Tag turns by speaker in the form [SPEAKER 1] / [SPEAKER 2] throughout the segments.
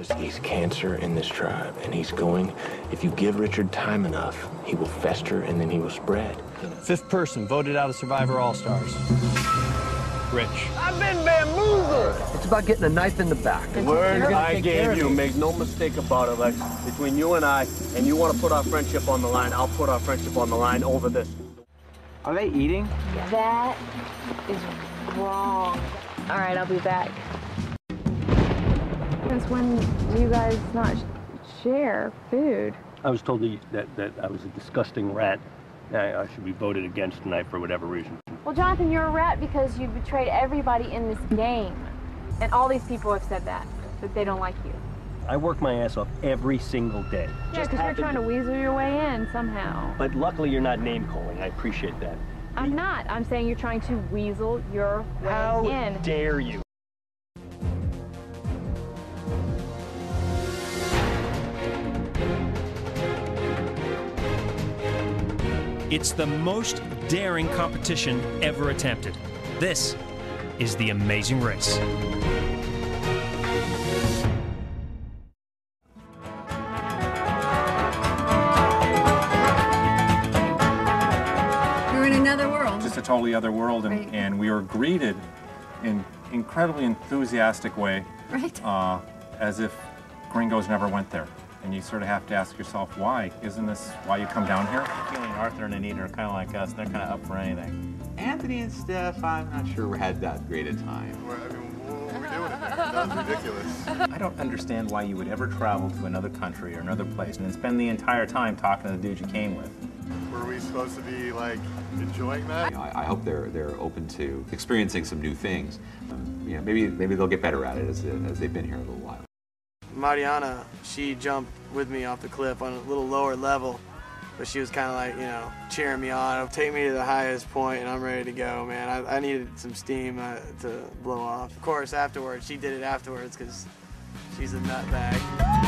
[SPEAKER 1] He's cancer in this tribe, and he's going, if you give Richard time enough, he will fester and then he will spread.
[SPEAKER 2] Fifth person voted out of Survivor All-Stars. Rich.
[SPEAKER 3] I've been bamboozled.
[SPEAKER 4] It's about getting a knife in the back.
[SPEAKER 3] The word I gave you, make no mistake about it, Lex. Between you and I, and you want to put our friendship on the line, I'll put our friendship on the line over this.
[SPEAKER 2] Are they eating?
[SPEAKER 5] That is wrong. All right, I'll be back. Since when do you guys not share food?
[SPEAKER 6] I was told that I was a disgusting rat. I should be voted against tonight for whatever reason.
[SPEAKER 5] Well, Jonathan, you're a rat because you betrayed everybody in this game. And all these people have said that they don't like you.
[SPEAKER 6] I work my ass off every single day.
[SPEAKER 5] Yeah, because you're trying to weasel your way in somehow.
[SPEAKER 6] But luckily you're not name-calling. I appreciate that.
[SPEAKER 5] I'm not. I'm saying you're trying to weasel your way in.
[SPEAKER 6] How dare you?
[SPEAKER 7] It's the most daring competition ever attempted. This is The Amazing Race.
[SPEAKER 8] You're in another world.
[SPEAKER 9] Just a totally other world, and we were greeted in incredibly enthusiastic way,
[SPEAKER 8] right?
[SPEAKER 9] As if gringos never went there. And you sort of have to ask yourself, why? Isn't this why you come down here?
[SPEAKER 10] Feeling Arthur and Anita are kind of like us. They're kind of up for anything. Anthony and Steph, I'm not sure had that great a time.
[SPEAKER 11] What are we doing in there? That was ridiculous.
[SPEAKER 10] I don't understand why you would ever travel to another country or another place and then spend the entire time talking to the dude you came with.
[SPEAKER 11] Were we supposed to be, like, enjoying that?
[SPEAKER 12] You know, I hope they're open to experiencing some new things. You know, maybe they'll get better at it as they've been here a little while.
[SPEAKER 13] Mariana, she jumped with me off the cliff on a little lower level, but she was kind of like, you know, cheering me on. Take me to the highest point and I'm ready to go, man. I needed some steam to blow off. Of course, afterwards, she did it afterwards because she's a nutbag.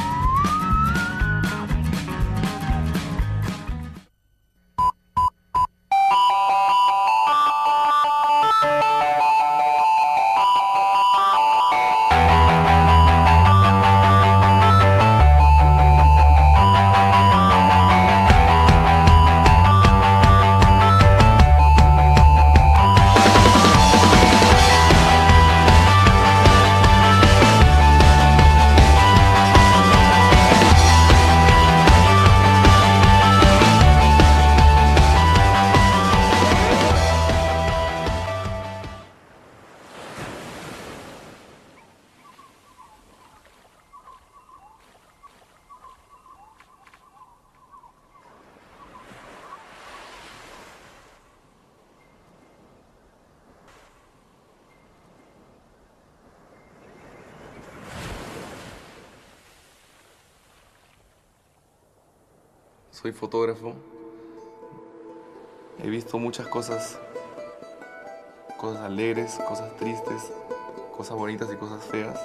[SPEAKER 14] Soy fotógrafo. He visto muchas cosas. Cosas alegres, cosas tristes, cosas bonitas y cosas feas.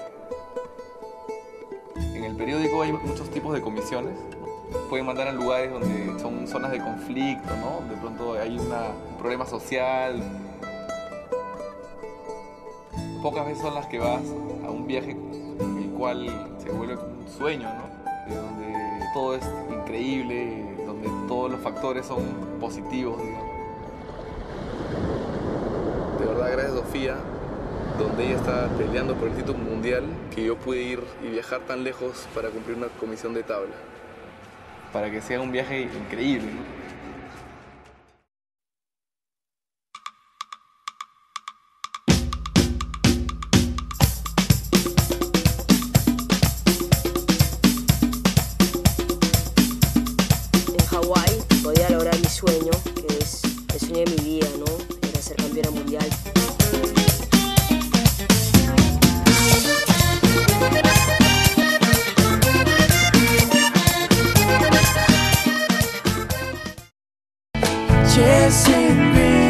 [SPEAKER 14] En el periódico hay muchos tipos de comisiones. Pueden mandar a lugares donde son zonas de conflicto, ¿no? De pronto hay un problema social. Pocas veces son las que vas a un viaje en el cual se vuelve un sueño, ¿no? De donde todo es increíble, donde todos los factores son positivos, digamos. De verdad, gracias a Sofía, donde ella está peleando por el título mundial, que yo pude ir y viajar tan lejos para cumplir una comisión de tabla. Para que sea un viaje increíble, ¿no?
[SPEAKER 15] Podía lograr mi sueño, que es el sueño de mi vida, ¿no? Era ser campeona mundial.
[SPEAKER 16] Chasing